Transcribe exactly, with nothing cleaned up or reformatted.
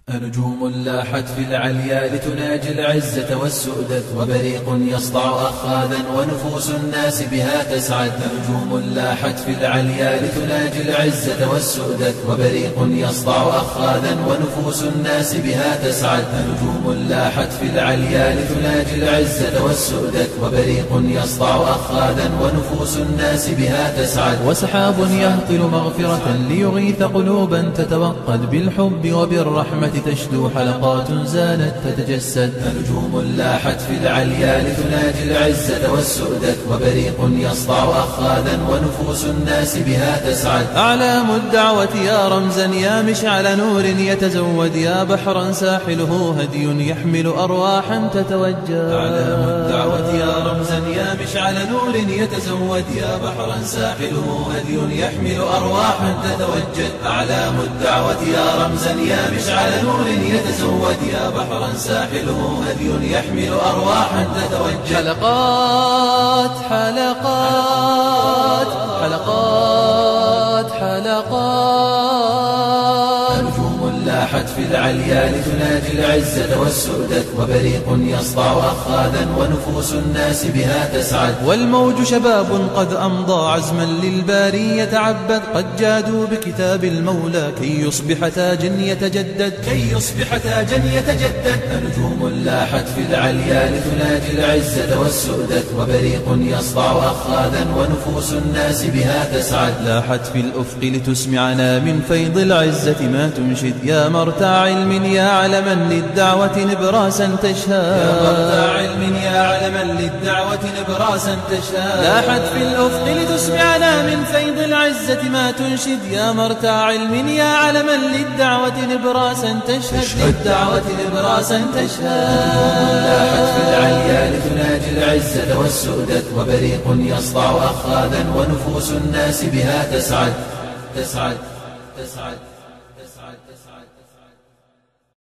نجوم لاحت في العليا لتناجي العزة والسؤدد، وبريق يسطع أخاذا ونفوس الناس بها تسعد. نجوم لاحت في العليا لتناجي العزة والسؤدد، وبريق يسطع أخاذا ونفوس الناس بها تسعد. نجوم لاحت في العليا لتناجي العزة والسؤدد، وبريق يسطع أخاذا ونفوس الناس بها تسعد. وسحاب يهطل مغفرة ليغيث قلوبا تتوقد، بالحب وبالرحمة تشدو حلقات زانت تتجسد. نجوم لاحت في العليا لتناجي العزة والسؤدد، وبريق يسطع أخاذا ونفوس الناس بها تسعد. أعلام الدعوة يا رمزا يا مشعل نور يتزود، يا بحرا ساحله هدي يحمل أرواحا تتوجه. أعلام الدعوة يا رمزا يا مشعل نور يتزود، يا بحرا ساحله هدي يحمل أرواحا تتوجد. أعلام الدعوة يا رمزا يا مشعل نور يتزود، يا بحرا ساحله هدي يحمل أرواحا تتوجد. حلقات حلقات حلقات حلقات نجوم لاحت في العليا لتناجي العزة والسؤدد، وبريق يسطع أخاذا ونفوس الناس بها تسعد. والموج شباب قد أمضى عزما للباري يتعبد، قد جادوا بكتاب المولى كي يصبح تاجا يتجدد، كي يصبح تاجا يتجدد. نجوم لاحت في العليا لتناجي العزة والسؤدد، وبريق يسطع أخاذا ونفوس الناس بها تسعد. لاحت في الأفق لتسمعنا من فيض العزة ما تنشد، يا مرتع علم يا علما للدعوة نبراسا تشهى، يا مرتع علم يا علما للدعوة نبراسا تشهى. لاحت في الأفق لتسمعنا من فيض العزة ما تنشد، يا مرتع علم يا علما للدعوة نبراسا تشهد، للدعوة نبراسا تشهد. لاحت في العليا لتناجي العزة والسؤدد، وبريق يسطع أخاذا ونفوس الناس بها تسعد تسعد تسعد تسعد تسعد.